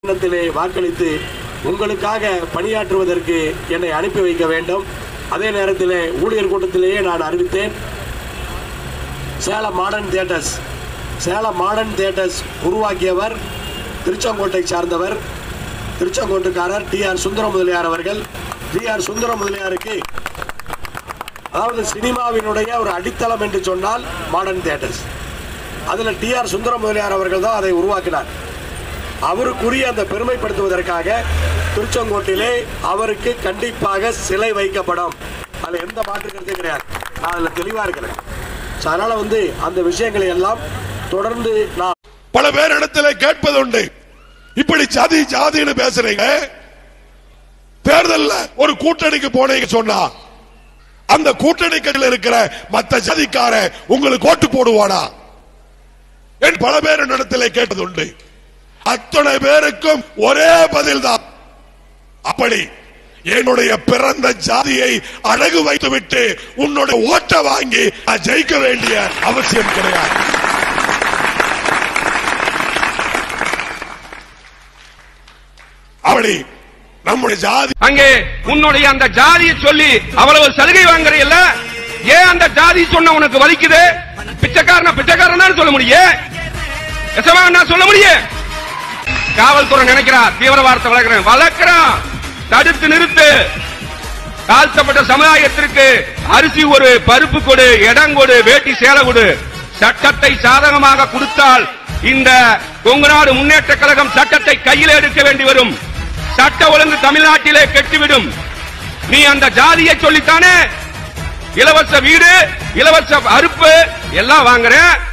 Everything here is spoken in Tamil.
வாக்களித்து உங்களுக்காக பணியாற்றுவதற்கு என்னை அனுப்பி வைக்க வேண்டும். அதே நேரத்தில் ஊழியர் கூட்டத்திலேயே நான் அறிவித்தேன், சேலம் மாடர்ன் தியேட்டர்ஸ் உருவாக்கியவர் திருச்செங்கோட்டை சார்ந்தவர், திருச்செங்கோட்டுக்காரர் டி.ஆர். சுந்தர முதலியார் அவர்கள். டி.ஆர். சுந்தர முதலியாருக்கு அதாவது சினிமாவினுடைய ஒரு அடித்தளம் என்று சொன்னால் மாடர்ன் தியேட்டர்ஸ். அதில் டி.ஆர். சுந்தர முதலியார் அவர்கள் தான் அதை உருவாக்கினார். அவருக்குரிய அந்த பெருமைப்படுத்துவதற்காக திருச்செங்கோட்டிலே அவருக்கு கண்டிப்பாக சிலை வைக்கப்படும். அதில் எந்த மாற்று கருத்தும் கிடையாது. நான் அதில் தெளிவாக இருக்கிறேன். அதனால அந்த விஷயங்களை எல்லாம் தொடர்ந்து நான் பல பேரிடத்தில் கேட்பது உண்டு. இப்படி ஜாதி ஜாதின்னு பேசுறீங்க, தேர்தலில் ஒரு கூட்டணிக்கு போனீங்க சொன்னா அந்த கூட்டணிக்கு இருக்கிற மற்ற ஜாதிக்கார உங்களுக்கு ஓட்டு போடுவானா? பல பேரிடத்தில் கேட்டது உண்டு. அத்தனை பேருக்கும் ஒரே பதில் தான், அப்படி என்னுடைய பிறந்த ஜாதியை அழகு வைத்துவிட்டு உன்னுடைய ஓட்டை வாங்கி ஜெயிக்க வேண்டிய அவசியம் கிடையாது. அப்படி நம்முடைய ஜாதி அங்கே உன்னுடைய அந்த ஜாதியை சொல்லி அவ்வளவு சலுகை வாங்குறீல்ல, ஏன் அந்த ஜாதி சொன்ன உனக்கு வலிக்குது? பிச்சைக்காரன் சொல்ல முடியும், சொல்ல முடியும். காவல்துறை நினைக்கிறார் தீவிரவாதத்தை வளர்க்கிறான். தடுத்து நிறுத்து. தாழ்த்தப்பட்ட சமுதாயத்திற்கு அரிசி கொடு, பருப்பு கொடு, இடம் கொடு, வேட்டி சேலை கொடு. சட்டத்தை சாதகமாக கொடுத்தால் இந்த கொங்குநாடு முன்னேற்ற கழகம் சட்டத்தை கையில் எடுக்க வேண்டி வரும். சட்ட ஒழுங்கு தமிழ்நாட்டிலே கெட்டுவிடும். நீ அந்த ஜாதியை சொல்லித்தானே இலவச வீடு, இலவச அறுப்பு எல்லாம் வாங்குற.